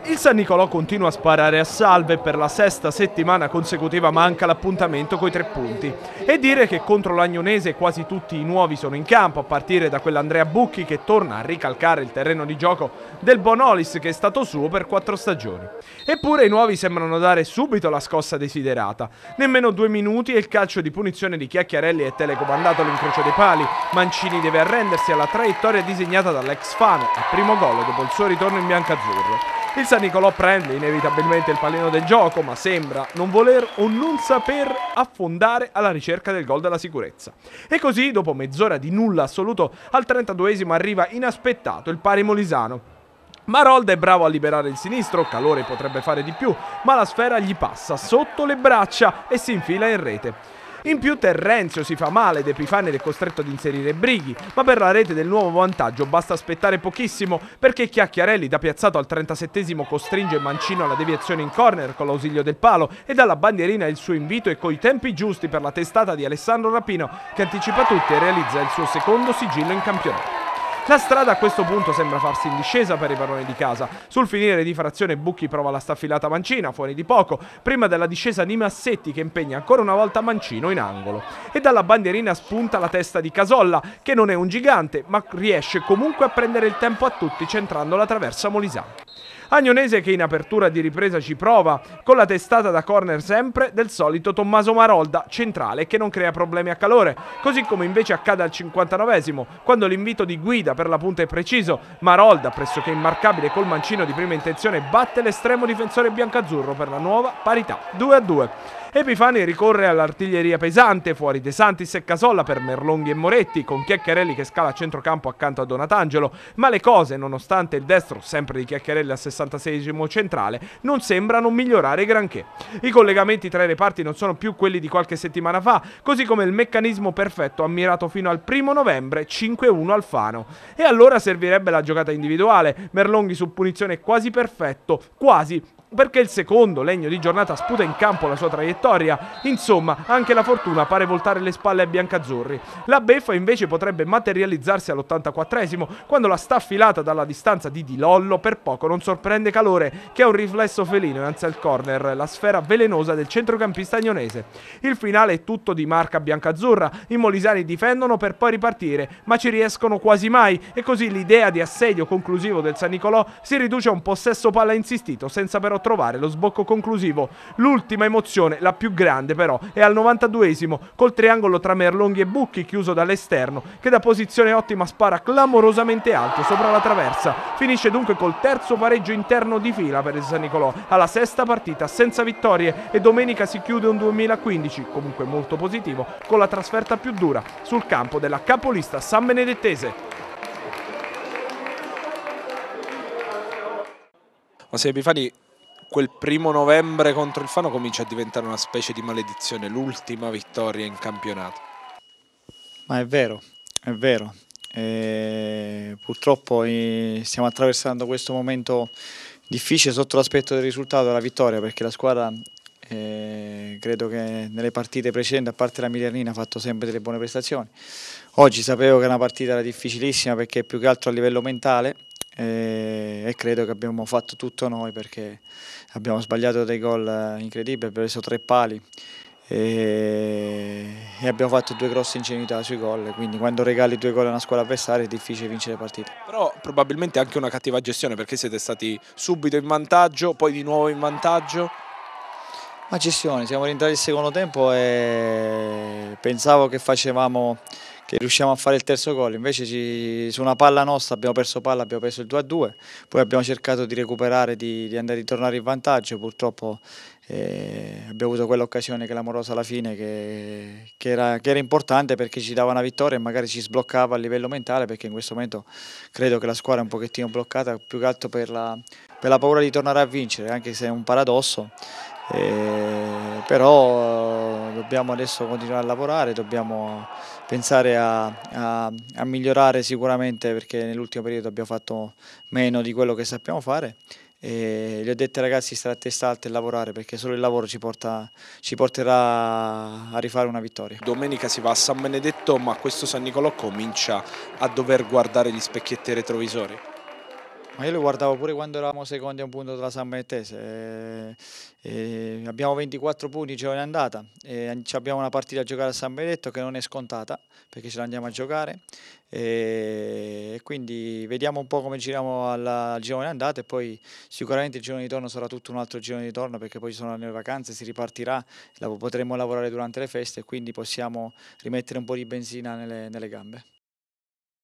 Il San Nicolò continua a sparare a salve e per la sesta settimana consecutiva manca l'appuntamento coi 3 punti. E dire che contro l'Agnonese quasi tutti i nuovi sono in campo, a partire da quell'Andrea Bucchi che torna a ricalcare il terreno di gioco del Bonolis che è stato suo per 4 stagioni. Eppure i nuovi sembrano dare subito la scossa desiderata. Nemmeno 2 minuti e il calcio di punizione di Chiacchiarelli è telecomandato all'incrocio dei pali. Mancini deve arrendersi alla traiettoria disegnata dall'ex Fano, al primo gol dopo il suo ritorno in biancazzurro. Il San Nicolò prende inevitabilmente il pallino del gioco, ma sembra non voler o non saper affondare alla ricerca del gol della sicurezza. E così, dopo mezz'ora di nulla assoluto, al 32esimo arriva inaspettato il pari molisano. Marolda è bravo a liberare il sinistro, Calore potrebbe fare di più, ma la sfera gli passa sotto le braccia e si infila in rete. In più Terrenzio si fa male ed Epifani è costretto ad inserire Brighi, ma per la rete del nuovo vantaggio basta aspettare pochissimo perché Chiacchiarelli da piazzato al 37esimo costringe Mancino alla deviazione in corner con l'ausilio del palo e dalla bandierina il suo invito e coi tempi giusti per la testata di Alessandro Rapino che anticipa tutti e realizza il suo secondo sigillo in campionato. La strada a questo punto sembra farsi in discesa per i padroni di casa. Sul finire di frazione Bucchi prova la staffilata Mancina, fuori di poco, prima della discesa di Massetti che impegna ancora una volta Mancino in angolo. E dalla bandierina spunta la testa di Casolla, che non è un gigante, ma riesce comunque a prendere il tempo a tutti centrando la traversa molisana. Agnonese che in apertura di ripresa ci prova, con la testata da corner sempre del solito Tommaso Marolda, centrale, che non crea problemi a Calore, così come invece accade al 59esimo, quando l'invito di guida per la punta è preciso, Marolda, pressoché immarcabile col mancino di prima intenzione, batte l'estremo difensore biancazzurro per la nuova parità 2-2. Epifani ricorre all'artiglieria pesante, fuori De Santis e Casolla per Merlonghi e Moretti, con Chiacchiarelli che scala a centrocampo accanto a Donatangelo, ma le cose, nonostante il destro, sempre di Chiacchiarelli al 66esimo centrale, non sembrano migliorare granché. I collegamenti tra i reparti non sono più quelli di qualche settimana fa, così come il meccanismo perfetto ammirato fino al 1 novembre, 5-1 al Fano. E allora servirebbe la giocata individuale, Merlonghi su punizione quasi perfetto, quasi, perché il secondo, legno di giornata, sputa in campo la sua traiettoria. Insomma, anche la fortuna pare voltare le spalle ai biancazzurri. La beffa invece potrebbe materializzarsi all'84esimo, quando la staffilata dalla distanza di Di Lollo per poco non sorprende Calore, che ha un riflesso felino e alza il corner, la sfera velenosa del centrocampista agnonese. Il finale è tutto di marca biancazzurra, i molisani difendono per poi ripartire, ma ci riescono quasi mai, e così l'idea di assedio conclusivo del San Nicolò si riduce a un possesso palla insistito, senza però trovare lo sbocco conclusivo. L'ultima emozione, la più grande però, è al 92esimo, col triangolo tra Merlonghi e Bucchi chiuso dall'esterno, che da posizione ottima spara clamorosamente alto sopra la traversa. Finisce dunque col terzo pareggio interno di fila per il San Nicolò, alla sesta partita senza vittorie, e domenica si chiude un 2015, comunque molto positivo, con la trasferta più dura sul campo della capolista San Benedettese. Ma se Epifani, quel 1 novembre contro il Fano comincia a diventare una specie di maledizione, l'ultima vittoria in campionato. Ma è vero, è vero. Purtroppo stiamo attraversando questo momento difficile sotto l'aspetto del risultato della vittoria, perché la squadra credo che nelle partite precedenti, a parte la Milanina, ha fatto sempre delle buone prestazioni. Oggi sapevo che una partita era difficilissima perché più che altro a livello mentale, e credo che abbiamo fatto tutto noi, perché abbiamo sbagliato dei gol incredibili, abbiamo preso 3 pali e abbiamo fatto 2 grosse ingenuità sui gol, quindi quando regali 2 gol a una squadra avversaria è difficile vincere le partite. Però probabilmente anche una cattiva gestione, perché siete stati subito in vantaggio, poi di nuovo in vantaggio. Ma gestione, siamo rientrati il secondo tempo e pensavo che riusciamo a fare il terzo gol, invece su una palla nostra abbiamo perso palla, abbiamo preso il 2-2, poi abbiamo cercato di recuperare, di tornare in vantaggio, purtroppo abbiamo avuto quell'occasione clamorosa alla fine che era importante, perché ci dava una vittoria e magari ci sbloccava a livello mentale, perché in questo momento credo che la squadra è un pochettino bloccata, più che altro per la paura di tornare a vincere, anche se è un paradosso. Però dobbiamo adesso continuare a lavorare, dobbiamo pensare a migliorare sicuramente, perché nell'ultimo periodo abbiamo fatto meno di quello che sappiamo fare, e gli ho detto ai ragazzi di stare a testa alta e lavorare, perché solo il lavoro ci porterà a rifare una vittoria. Domenica si va a San Benedetto, ma questo San Nicolò comincia a dover guardare gli specchietti retrovisori. Ma io lo guardavo pure quando eravamo secondi a un punto dalla San Benedettese. Abbiamo 24 punti in girone andata e abbiamo una partita a giocare a San Benedetto che non è scontata perché ce la andiamo a giocare e quindi vediamo un po' come giriamo al girone andata e poi sicuramente il girone di torno sarà tutto un altro girone di torno perché poi ci sono le vacanze, si ripartirà, potremo lavorare durante le feste e quindi possiamo rimettere un po' di benzina nelle gambe.